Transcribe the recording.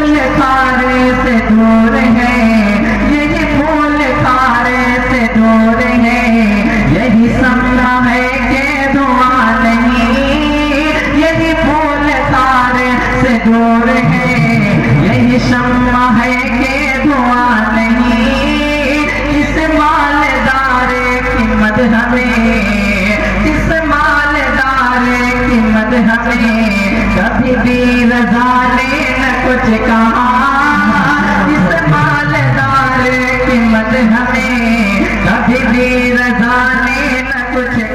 फूल खारे से दूर है, यही फूल खारे से दूर है, यही समा है के धुआं नहीं, यही फूल खारे से दूर है, यही शम्मा है के धुआं नहीं। इस मालदार की मद हमें, इस मालदार की मद हमें कभी भी रज़ा ने न कुछ कहा। इस मालदार की मद हमें कभी भी रज़ा ने न कुछ